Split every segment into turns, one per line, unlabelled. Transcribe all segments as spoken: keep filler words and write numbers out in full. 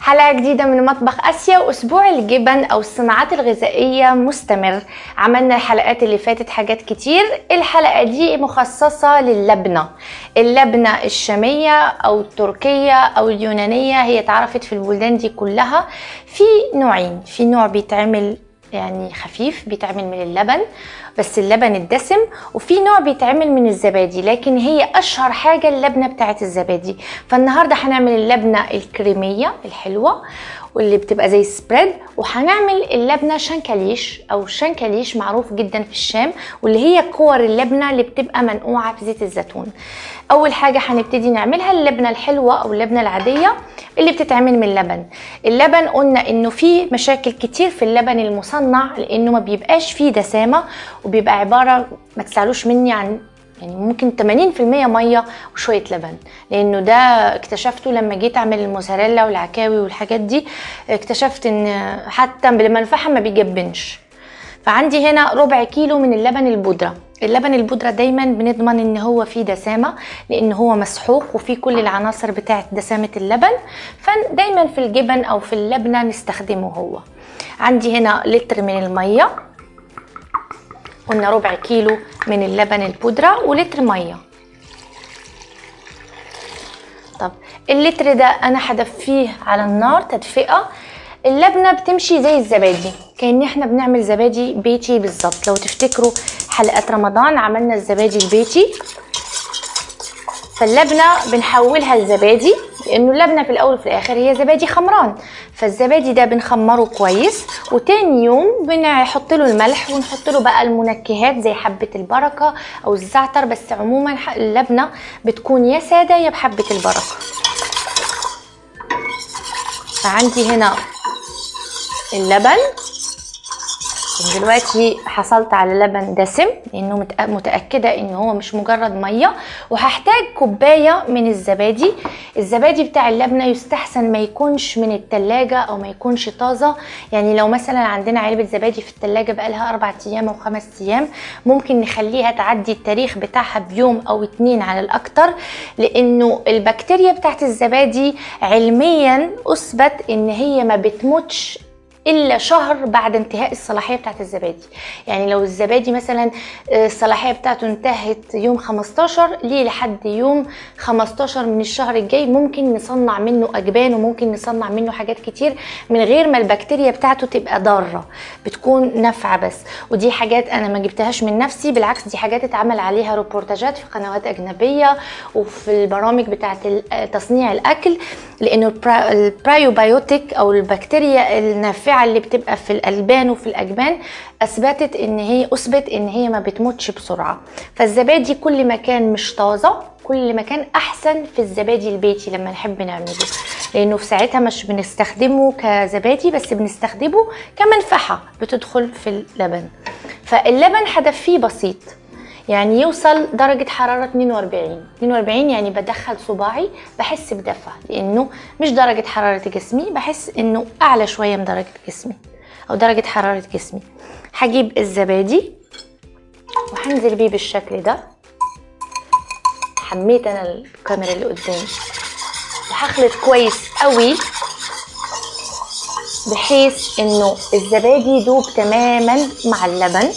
حلقة جديدة من مطبخ آسيا، وأسبوع الجبن أو الصناعات الغذائية مستمر. عملنا الحلقات اللي فاتت حاجات كتير. الحلقة دي مخصصة للبنة اللبنة الشامية أو التركية أو اليونانية، هي اتعرفت في البلدان دي كلها. في نوعين، في نوع بيتعمل يعني خفيف بيتعمل من اللبن بس اللبن الدسم، وفي نوع بيتعمل من الزبادي، لكن هي اشهر حاجة اللبنة بتاعت الزبادي. فالنهاردة هنعمل اللبنة الكريمية الحلوة واللي بتبقى زي سبريد، وهنعمل اللبنة شنكليش او شنكليش معروف جدا في الشام، واللي هي كور اللبنة اللي بتبقى منقوعة في زيت الزيتون. اول حاجة هنبتدي نعملها اللبنة الحلوة او اللبنة العادية اللي بتتعمل من اللبن. اللبن قلنا انه فيه مشاكل كتير في اللبن المصنع، لانه ما بيبقاش فيه دسامة، وبيبقى عبارة ما تسألوش مني عن يعني ممكن ثمانين في المية مية وشوية لبن، لانه ده اكتشفته لما جيت اعمل الموزاريلا والعكاوي والحاجات دي. اكتشفت ان حتى لما الفحم ما بيجبنش. فعندي هنا ربع كيلو من اللبن البودرة. اللبن البودرة دايما بنضمن ان هو فيه دسامة، لان هو مسحوق وفيه كل العناصر بتاعت دسامة اللبن، فدايما في الجبن او في اللبنة نستخدمه هو. عندي هنا لتر من المية، قلنا ربع كيلو من اللبن البودرة ولتر مية. طب اللتر ده انا هدفيه على النار تدفئة. اللبنة بتمشي زي الزبادي، كأن احنا بنعمل زبادي بيتي بالظبط. لو تفتكروا حلقات رمضان عملنا الزبادي البيتي، فاللبنة بنحولها لزبادي، لانه اللبنة في الاول وفي الاخر هي زبادي خمران. فالزبادي ده بنخمره كويس، وتاني يوم بنحط له الملح ونحط له بقى المنكهات زي حبة البركة او الزعتر، بس عموما اللبنة بتكون يا سادة يا بحبة البركة. فعندي هنا اللبن، دلوقتي حصلت على لبن دسم لانه متأكدة ان هو مش مجرد مية، وهحتاج كوباية من الزبادي. الزبادي بتاع اللبنة يستحسن ما يكونش من التلاجة او ما يكونش طازة. يعني لو مثلا عندنا علبة زبادي في التلاجة بقالها اربع ايام او خمس ايام، ممكن نخليها تعدي التاريخ بتاعها بيوم او اتنين على الاكتر، لانه البكتيريا بتاعت الزبادي علميا اثبت ان هي ما بتموتش الا شهر بعد انتهاء الصلاحيه بتاعت الزبادي. يعني لو الزبادي مثلا الصلاحيه بتاعته انتهت يوم خمستاشر، ليه لحد يوم خمستاشر من الشهر الجاي ممكن نصنع منه اجبان، وممكن نصنع منه حاجات كتير من غير ما البكتيريا بتاعته تبقى ضاره، بتكون نافعه بس. ودي حاجات انا ما جبتهاش من نفسي، بالعكس دي حاجات اتعمل عليها روبورتاجات في قنوات اجنبيه وفي البرامج بتاعت تصنيع الاكل، لانه البرايوبايوتيك او البكتيريا النافعه اللي بتبقى في الالبان وفي الاجبان اثبتت ان هي اثبت ان هي ما بتموتش بسرعه. فالزبادي كل ما كان مش طازه كل ما كان احسن في الزبادي البيتي لما نحب نعمله، لانه في ساعتها مش بنستخدمه كزبادي بس بنستخدمه كمنفعه بتدخل في اللبن. فاللبن هدفيه بسيط، يعني يوصل درجة حرارة اتنين واربعين اتنين واربعين، يعني بدخل صباعي بحس بدفى، لانه مش درجة حرارة جسمي، بحس انه اعلى شوية من درجة جسمي او درجة حرارة جسمي. هجيب الزبادي وهنزل بيه بالشكل ده. حميت انا الكاميرا اللي قدامي، وهخلط كويس قوي بحيث انه الزبادي يدوب تماما مع اللبن.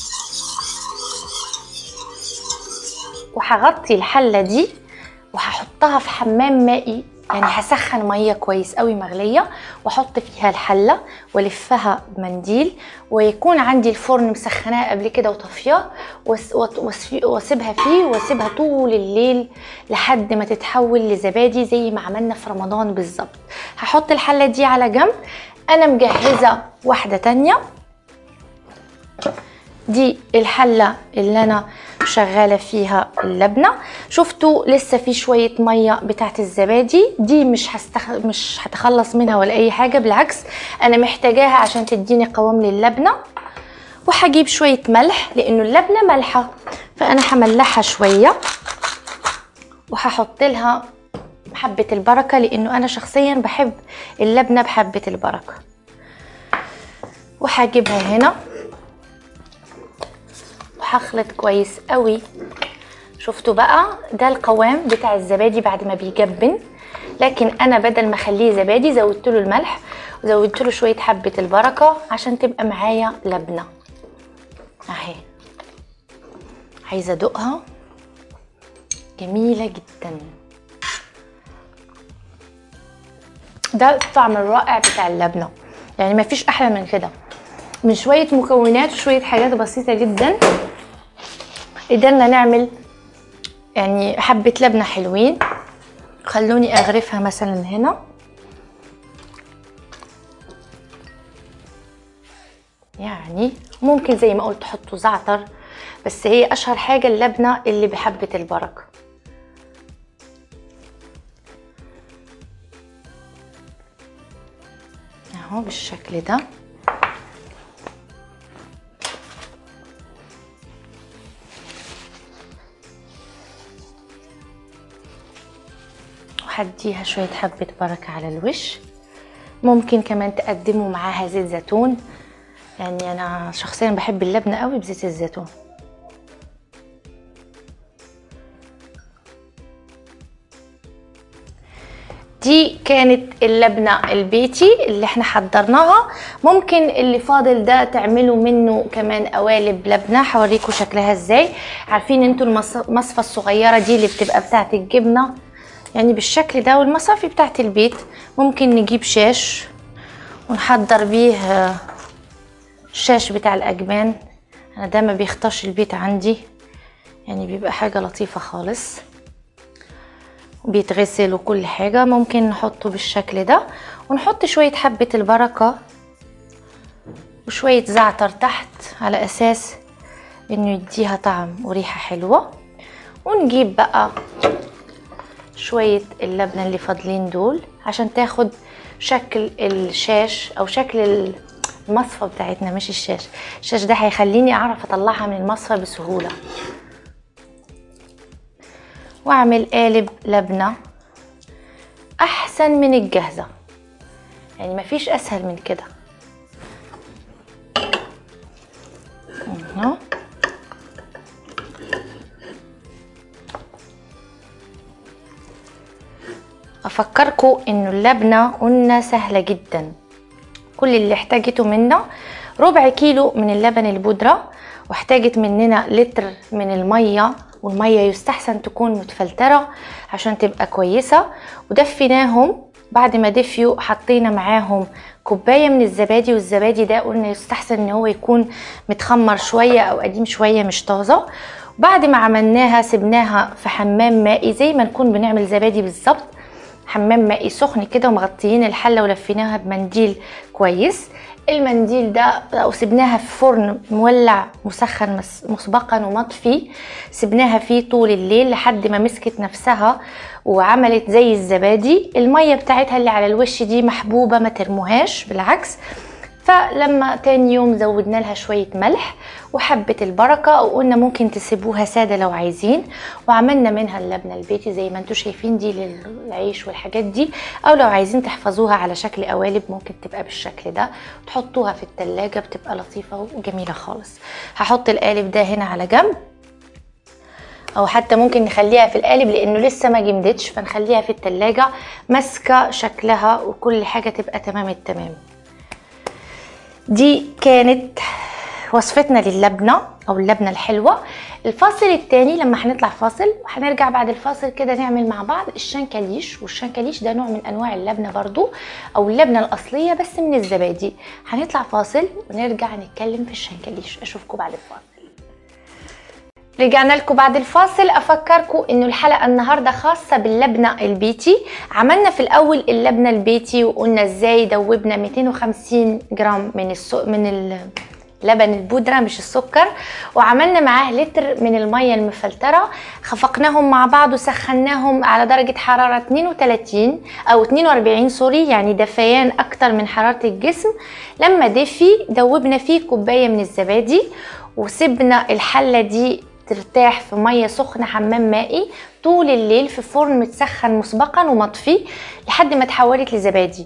وهغطي الحلة دي وهحطها في حمام مائي، يعني هسخن مية كويس قوي مغلية واحط فيها الحلة والفها بمنديل، ويكون عندي الفرن مسخناه قبل كده وطفياه، واسيبها فيه واسيبها طول الليل لحد ما تتحول لزبادي زي ما عملنا في رمضان بالظبط. هحط الحلة دي على جنب. انا مجهزة واحدة تانية، دي الحلة اللي انا شغالة فيها اللبنة. شفتوا لسه في شوية مية بتاعت الزبادي دي، مش هستخ... مش هتخلص منها ولا اي حاجة، بالعكس انا محتاجاها عشان تديني قوام للبنة. وهجيب شوية ملح لانه اللبنة ملحة، فانا هملحها شوية، وهحط لها حبة البركة لانه انا شخصيا بحب اللبنة بحبة البركة. وهجيبها هنا وهخلط كويس قوي. شفتوا بقى ده القوام بتاع الزبادي بعد ما بيجبن. لكن انا بدل ما اخليه زبادي زودت له الملح وزودت له شويه حبه البركه عشان تبقى معايا لبنه اهي. عايزه ادوقها، جميله جدا. ده الطعم الرائع بتاع اللبنه، يعني مفيش احلى من كده. من شويه مكونات وشويه حاجات بسيطه جدا قدرنا نعمل يعني حبه لبنه حلوين. خلوني اغرفها مثلا هنا، يعني ممكن زي ما قلت تحطوا زعتر، بس هي اشهر حاجه اللبنه اللي بحبه البركه. اهو بالشكل ده. وهديها شويه حبه بركه على الوش. ممكن كمان تقدموا معاها زيت زيتون، يعني انا شخصيا بحب اللبنه قوي بزيت الزيتون. دي كانت اللبنه البيتي اللي احنا حضرناها. ممكن اللي فاضل ده تعملوا منه كمان قوالب لبنه، هوريكم شكلها ازاي. عارفين انتوا المصفى الصغيره دي اللي بتبقى بتاعه الجبنه، يعني بالشكل ده، والمصافي بتاعه البيت. ممكن نجيب شاش ونحضر بيه الشاش بتاع الاجبان. انا ده ما بيخطرش البيت عندي، يعني بيبقى حاجه لطيفه خالص، بيتغسل وكل حاجه. ممكن نحطه بالشكل ده ونحط شويه حبه البركه وشويه زعتر تحت على اساس انه يديها طعم وريحه حلوه. ونجيب بقى شويه اللبنه اللي فاضلين دول عشان تاخد شكل الشاش او شكل المصفى بتاعتنا، مش الشاش. الشاش ده هيخليني اعرف اطلعها من المصفى بسهوله. واعمل قالب لبنه احسن من الجاهزه، يعني مفيش اسهل من كده. اهو افكركم انه اللبنه قلنا سهله جدا. كل اللي احتاجته منا ربع كيلو من اللبن البودره، واحتاجت مننا لتر من الميه، والميه يستحسن تكون متفلتره عشان تبقى كويسه. ودفيناهم، بعد ما دفيوا حطينا معاهم كوبايه من الزبادي، والزبادي ده قلنا يستحسن ان هو يكون متخمر شويه او قديم شويه مش طازه. بعد ما عملناها سبناها في حمام مائي زي ما نكون بنعمل زبادي بالظبط، حمام مائي سخن كده، ومغطيين الحله ولفيناها بمنديل كويس. المنديل ده او سبناها في فرن مولع مسخن مسبقا ومطفي، سبناها فيه طول الليل لحد ما مسكت نفسها وعملت زي الزبادي. الميه بتاعتها اللي على الوش دي محبوبه، ما ترموهاش بالعكس. فلما تاني يوم زودنا لها شويه ملح وحبه البركه، وقلنا ممكن تسيبوها ساده لو عايزين، وعملنا منها اللبنه البيتي زي ما انتم شايفين دي للعيش والحاجات دي. او لو عايزين تحفظوها على شكل قوالب ممكن تبقى بالشكل ده، تحطوها في التلاجة بتبقى لطيفه وجميله خالص. هحط القالب ده هنا على جنب، او حتى ممكن نخليها في القالب لانه لسه ما جمدتش، فنخليها في التلاجة ماسكه شكلها وكل حاجه تبقى تمام التمام. دي كانت وصفتنا للبنه او اللبنه الحلوه. الفاصل الثاني لما هنطلع فاصل، وهنرجع بعد الفاصل كده نعمل مع بعض الشنكليش. والشنكليش ده نوع من انواع اللبنه برضو، او اللبنه الاصليه بس من الزبادي. هنطلع فاصل ونرجع نتكلم في الشنكليش. اشوفكم بعد الفاصل. رجعنا لكم بعد الفاصل. افكركم انه الحلقه النهارده خاصه باللبنه البيتي. عملنا في الاول اللبنه البيتي وقلنا ازاي دوبنا مئتين وخمسين جرام من السو... من اللبن البودره مش السكر، وعملنا معاه لتر من الميه المفلتره، خفقناهم مع بعض وسخناهم على درجه حراره اثنين وثلاثين او اثنين وأربعين سوري، يعني دفيان اكتر من حراره الجسم. لما دفي دوبنا فيه كوبايه من الزبادي، وسبنا الحله دي ترتاح في ميه سخنه حمام مائي طول الليل في فرن متسخن مسبقا ومطفي لحد ما اتحولت لزبادي.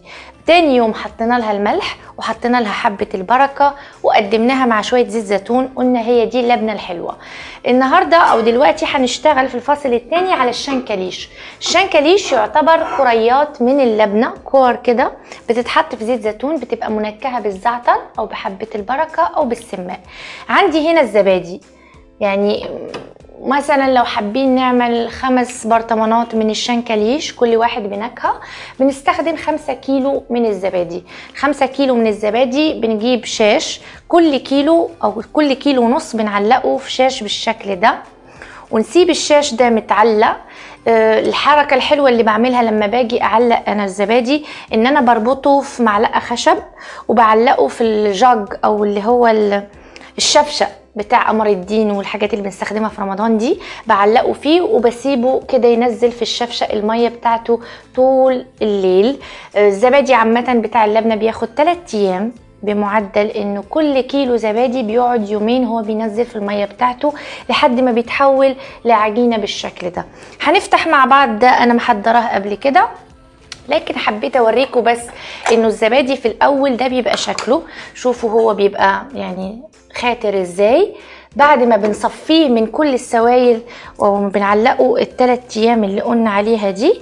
تاني يوم حطينا لها الملح وحطينا لها حبة البركة وقدمناها مع شوية زيت زيتون. قلنا هي دي اللبنة الحلوة. النهاردة او دلوقتي هنشتغل في الفصل التاني على الشنكليش. الشنكليش يعتبر كريات من اللبنة، كور كده بتتحط في زيت زيتون، بتبقى منكهة بالزعتر او بحبة البركة او بالسماق. عندي هنا الزبادي، يعني مثلا لو حابين نعمل خمس برطمانات من الشنكليش كل واحد بنكهة، بنستخدم خمسة كيلو من الزبادي. خمسة كيلو من الزبادي بنجيب شاش، كل كيلو او كل كيلو ونص بنعلقه في شاش بالشكل ده، ونسيب الشاش ده متعلق. أه الحركة الحلوة اللي بعملها لما باجي اعلق انا الزبادي ان انا بربطه في معلقة خشب وبعلقه في الجاج او اللي هو الشفشق بتاع قمر الدين والحاجات اللي بنستخدمها في رمضان دي، بعلقه فيه وبسيبه كده ينزل في الشفشق المية بتاعته طول الليل. الزبادي عامة بتاع اللبنة بياخد ثلاثة ايام، بمعدل انه كل كيلو زبادي بيقعد يومين هو بينزل في المية بتاعته لحد ما بيتحول لعجينة بالشكل ده. هنفتح مع بعض ده، انا محضراه قبل كده لكن حبيت اوريكم بس انه الزبادي في الاول ده بيبقى شكله، شوفوا هو بيبقى يعني خاتر ازاي. بعد ما بنصفيه من كل السوائل وبنعلقه الثلاث ايام اللي قلنا عليها دي،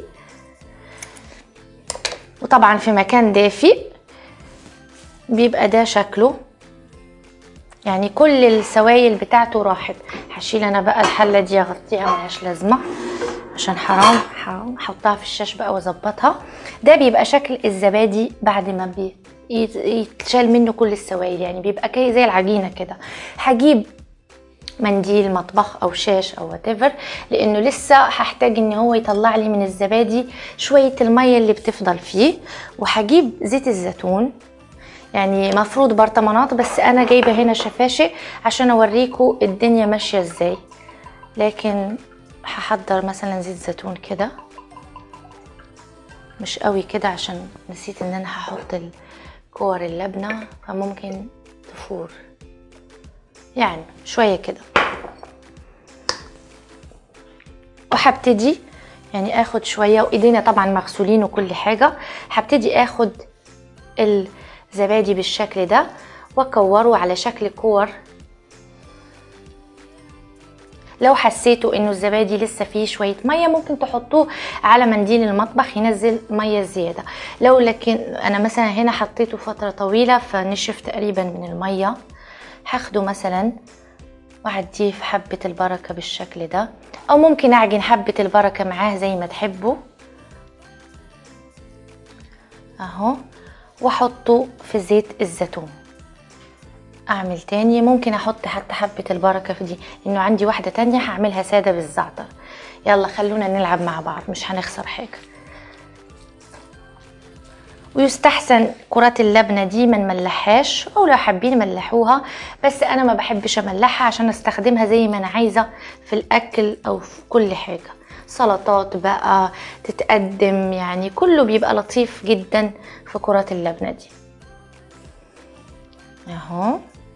وطبعا في مكان دافئ، بيبقى ده شكله، يعني كل السوائل بتاعته راحت. هشيل انا بقى الحله دي اغطيها ملهاش لازمه عشان حرام، حرام احطها في الشاش بقى واظبطها. ده بيبقى شكل الزبادي بعد ما بي يتشال منه كل السوائل، يعني بيبقى كي زي العجينه كده. هجيب منديل مطبخ او شاش او whatever، لانه لسه هحتاج ان هو يطلع لي من الزبادي شويه الميه اللي بتفضل فيه. وهجيب زيت الزيتون، يعني مفروض برطمانات بس انا جايبه هنا شفاشق عشان اوريكم الدنيا ماشيه ازاي. لكن هحضر مثلا زيت زيتون كده، مش قوي كده عشان نسيت ان انا هحط كور اللبنه فممكن تفور، يعني شويه كده. وهبتدي يعني اخد شويه، وايدينا طبعا مغسولين وكل حاجه. هبتدي اخد الزبادي بالشكل ده واكوره على شكل كور. لو حسيتوا انه الزبادي لسه فيه شويه ميه ممكن تحطوه على منديل المطبخ ينزل ميه زياده. لو لكن انا مثلا هنا حطيته فتره طويله فنشف تقريبا من الميه، هاخده مثلا واعديه في حبه البركه بالشكل ده، او ممكن اعجن حبه البركه معاه زي ما تحبوا اهو، واحطه في زيت الزيتون. اعمل تاني، ممكن احط حتى حبة البركة في دي، انه عندي واحدة تانية هعملها سادة بالزعتر. يلا خلونا نلعب مع بعض، مش هنخسر حاجة. ويستحسن كرات اللبنة دي ما نملحهاش، او لو حابين ملحوها، بس انا ما بحبش املحها عشان استخدمها زي ما انا عايزة في الاكل او في كل حاجة، سلطات بقى تتقدم، يعني كله بيبقى لطيف جدا في كرات اللبنة دي اهو.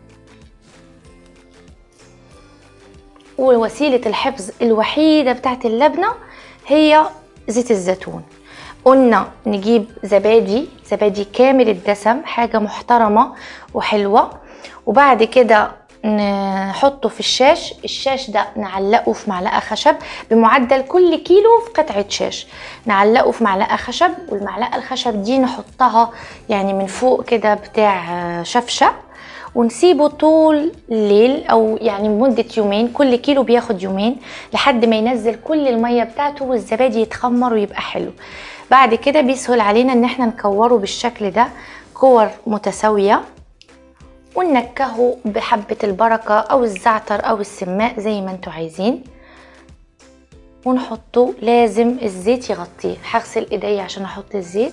ووسيلة الحفظ الوحيدة بتاعت اللبنة هي زيت الزيتون. قلنا نجيب زبادي، زبادي كامل الدسم، حاجة محترمة وحلوة، وبعد كده نحطه في الشاش. الشاش ده نعلقه في معلقة خشب بمعدل كل كيلو في قطعة شاش، نعلقه في معلقة خشب، والمعلقة الخشب دي نحطها يعني من فوق كده بتاع شفشق، ونسيبه طول الليل او يعني مدة يومين. كل كيلو بياخد يومين لحد ما ينزل كل المية بتاعته والزبادي يتخمر ويبقى حلو. بعد كده بيسهل علينا ان احنا نكوره بالشكل ده كور متساوية، وننكهه بحبة البركة او الزعتر او السماق زي ما انتوا عايزين، ونحطه. لازم الزيت يغطيه. هغسل ايدي عشان احط الزيت.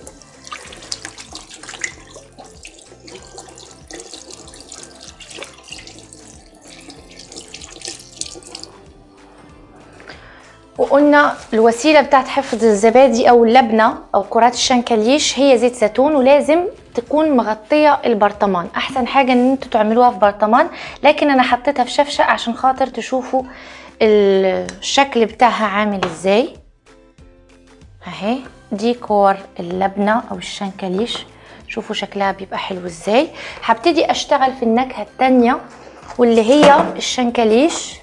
وقلنا الوسيله بتاعت حفظ الزبادي او اللبنه او كرات الشنكليش هي زيت زيتون، ولازم تكون مغطيه البرطمان. احسن حاجه ان انتوا تعملوها في برطمان، لكن انا حطيتها في شفشق عشان خاطر تشوفوا الشكل بتاعها عامل ازاي. اهي دي كور اللبنه او الشنكليش شوفوا شكلها بيبقى حلو ازاي. هبتدي اشتغل في النكهة التانية واللي هي الشنكليش.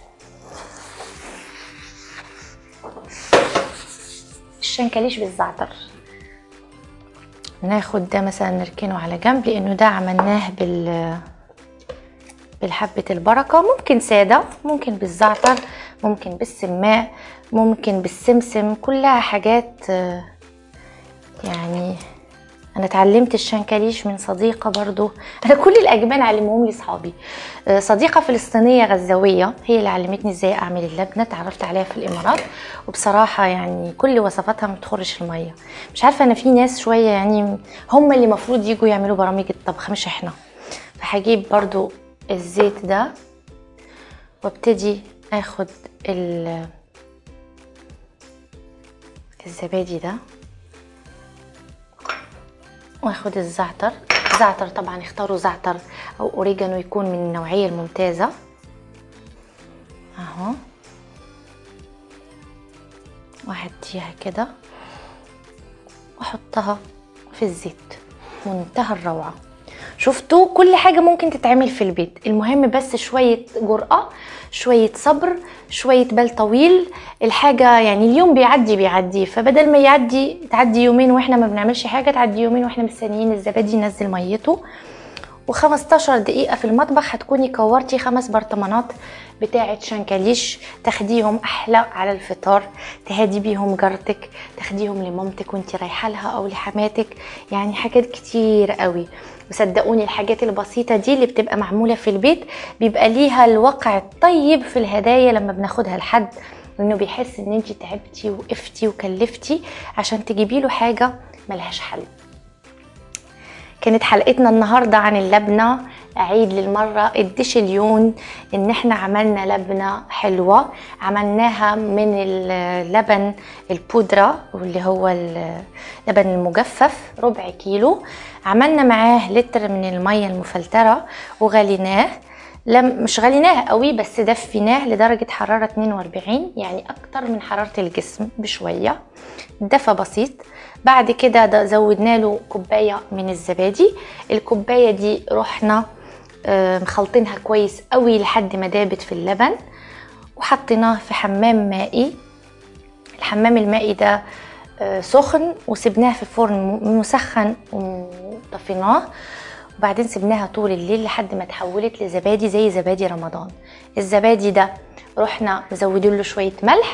الشنكليش بالزعتر. ناخد ده مثلا نركنه على جنب لانه ده عملناه بال بالحبة البركة، ممكن سادة، ممكن بالزعتر، ممكن بالسماء، ممكن بالسمسم، كلها حاجات. يعني انا اتعلمت الشنكليش من صديقة برضو، انا كل الاجبان علموهم لي صحابي. صديقة فلسطينية غزاوية هي اللي علمتني ازاي اعمل اللبنة، اتعرفت عليها في الامارات، وبصراحة يعني كل وصفاتها ما بتخرش المية. مش عارفة، انا في ناس شوية يعني هم اللي مفروض يجوا يعملوا برامج الطبخ مش احنا. فهجيب برضو الزيت ده وابتدي اخد الزبادي ده واخد الزعتر. زعتر طبعا اختاروا زعتر او اوريجانو يكون من النوعية الممتازة اهو، وهديها كده واحطها في الزيت. منتهى الروعة. شفتوا كل حاجة ممكن تتعمل في البيت، المهم بس شوية جرأة، شوية صبر، شوية بال طويل. الحاجة يعني اليوم بيعدي بيعدي، فبدل ما يعدي تعدي يومين واحنا ما بنعملش حاجة، تعدي يومين واحنا مستنيين الزبادي ينزل ميته. وخمستاشر دقيقة في المطبخ هتكوني كورتي خمس برطمانات بتاعة شنكليش، تاخديهم احلى على الفطار، تهدي بيهم جارتك، تاخديهم لمامتك وانتي رايحة لها او لحماتك. يعني حاجات كتير قوي. وصدقوني الحاجات البسيطة دي اللي بتبقى معمولة في البيت بيبقى ليها الوقع الطيب في الهدايا لما بناخدها لحد، انه بيحس ان انتي تعبتي وقفتي وكلفتي عشان تجيبي له حاجة ملهاش حل. كانت حلقتنا النهاردة عن اللبنة. أعيد للمرة الدشليون إن إحنا عملنا لبنة حلوة، عملناها من اللبن البودرة واللي هو اللبن المجفف ربع كيلو، عملنا معاه لتر من المية المفلترة وغليناه. لم مش غليناه قوي بس دفيناه لدرجة حرارة اتنين واربعين، يعني أكتر من حرارة الجسم بشوية، دفى بسيط. بعد كده زودنا له كوبايه من الزبادي. الكوبايه دي رحنا مخلطينها كويس قوي لحد ما دابت في اللبن، وحطيناه في حمام مائي. الحمام المائي ده سخن وسبناه في فرن مسخن وطفيناه، وبعدين سبناها طول الليل لحد ما تحولت لزبادي زي زبادي رمضان. الزبادي ده رحنا مزودين له شويه ملح،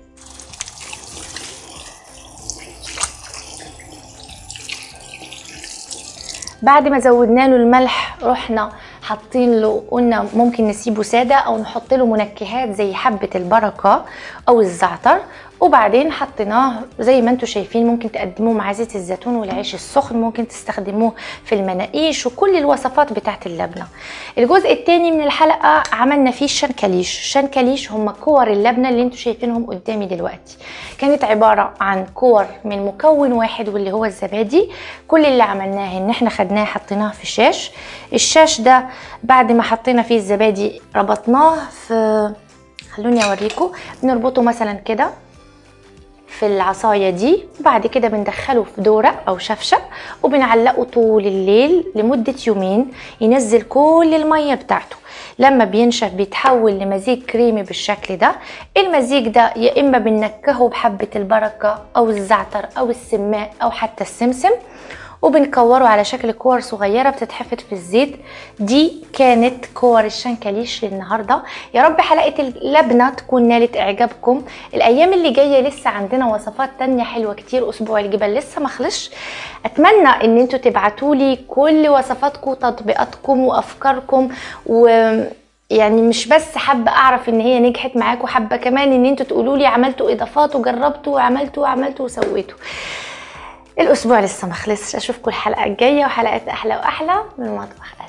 بعد ما زودنا له الملح رحنا حاطين له، قلنا ممكن نسيبه ساده او نحط له منكهات زي حبه البركه او الزعتر، وبعدين حطيناه زي ما انتم شايفين. ممكن تقدموه مع زيت الزيتون والعيش السخن، ممكن تستخدموه في المناقيش وكل الوصفات بتاعت اللبنه. الجزء الثاني من الحلقه عملنا فيه الشنكليش. الشنكليش هم كور اللبنه اللي انتم شايفينهم قدامي دلوقتي، كانت عباره عن كور من مكون واحد واللي هو الزبادي. كل اللي عملناه ان احنا خدناه حطيناه في شاش. الشاش ده بعد ما حطينا فيه الزبادي ربطناه في، خلوني اوريكم، بنربطه مثلا كده في العصاية دي، وبعد كده بندخله في دورة او شفشق وبنعلقه طول الليل لمدة يومين ينزل كل المية بتاعته. لما بينشف بيتحول لمزيج كريمي بالشكل ده. المزيج ده يا اما بننكهه بحبة البركة او الزعتر او السماء او حتى السمسم، وبنكوره على شكل كور صغيرة بتتحفظ في الزيت. دي كانت كور الشنكليش للنهاردة. يا رب حلقة اللبنة تكون نالت اعجابكم. الايام اللي جاية لسه عندنا وصفات تانية حلوة كتير، اسبوع الجبل لسه مخلص. اتمنى ان انتوا تبعتولي كل وصفاتكم، تطبيقاتكم وافكاركم، و يعني مش بس حابه اعرف ان هي نجحت معاكم، حابه كمان ان انتوا تقولوا لي عملتوا اضافات وجربتوا وعملتوا وعملتوا وسويتوا. الاسبوع لسه ما خلصش. اشوفكم الحلقه الجايه وحلقات احلى واحلى من مطبخ